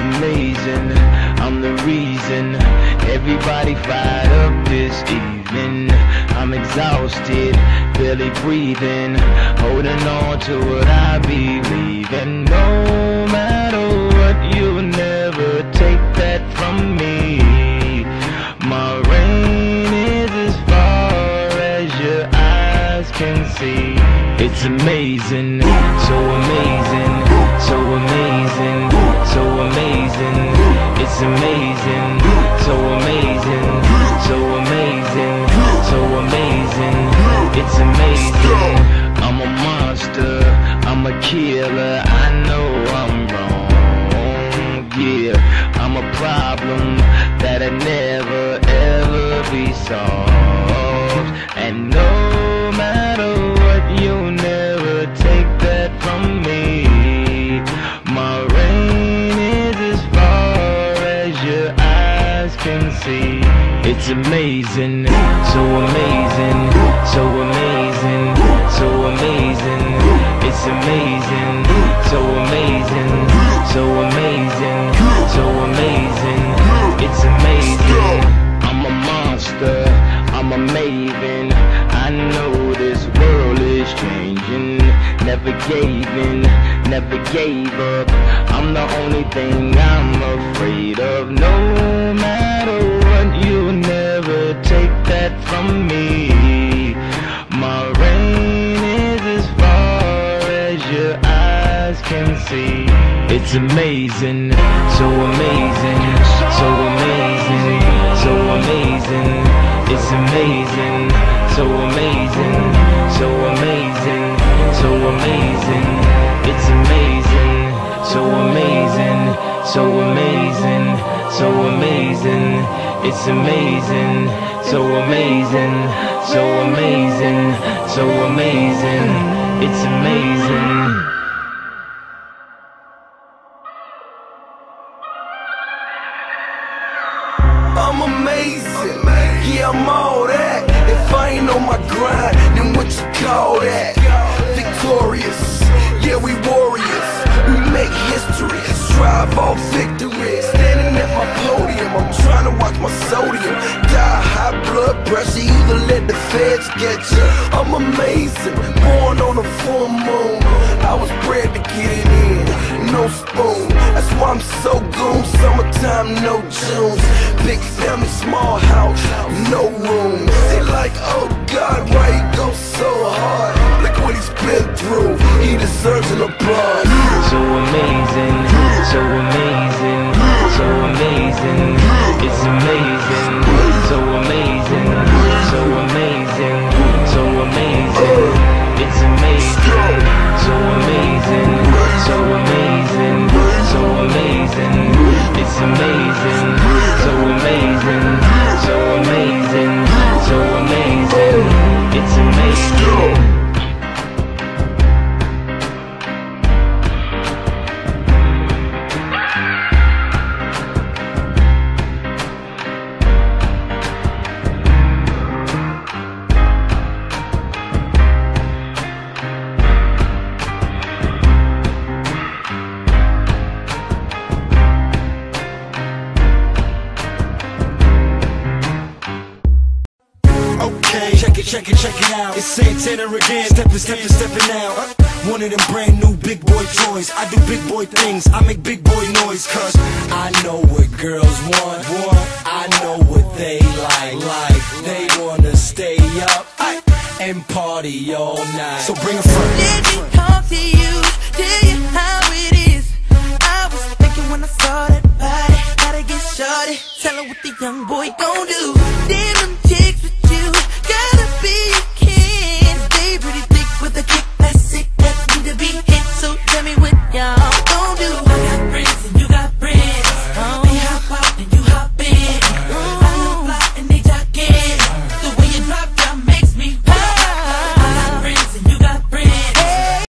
amazing. I'm the reason everybody fired up this evening. I'm exhausted, barely breathing, holding on to what I believe in. No matter what, you'll never take that from me. My reign is as far as your eyes can see. It's amazing, so amazing, so amazing, so amazing. It's amazing, so amazing, so amazing, so amazing. It's amazing. I'm a monster, I'm a killer. I know I'm wrong, yeah. I'm a problem that'll never ever be solved. And no matter what, you'll never take that from me. My reign is as far as your eyes can see. It's amazing, so amazing, so amazing, so amazing. It's amazing, so amazing, so amazing, so amazing. It's amazing. I'm a monster, I'm a maven. I know this world is changing. Never gave in, never gave up. I'm the only thing I'm afraid of. No matter what, you'll never take that from me. My reign is as far as your eyes can see. It's amazing, so amazing, so amazing, so amazing. It's amazing, so amazing, so amazing, so amazing. It's amazing, so amazing, so amazing, so amazing. It's amazing, so amazing, so amazing, so amazing. It's amazing. I'm amazing, yeah, I'm all that. If I ain't on my grind, then what you call that? Victorious, yeah, we warriors. We make history, strive all victory. Standing at my podium, I'm trying to watch my sodium. Die high blood pressure, either let the feds get you. I'm amazing, born on a full moon. I was bred to get it in, no spoon. That's why I'm so goon, summertime, no Junes. Big family, small house, no room. They like, oh God, why he go so hard? Look what he's been through, he deserves an applause. So amazing, so amazing, so amazing. It's amazing, so amazing, so amazing, so amazing. It's amazing, so amazing, so amazing, so amazing. It's amazing, so amazing, so amazing, so amazing. It's amazing. Check it out. It's Santana again, stepping out. One of them brand new big boy toys. I do big boy things, I make big boy noise. Cause I know what girls want. I know what they like. They wanna stay up and party all night. So bring a friend. Let me talk to you, tell you how it is. I was thinking when I saw that body, gotta get shorty. Tell her what the young boy gon' do.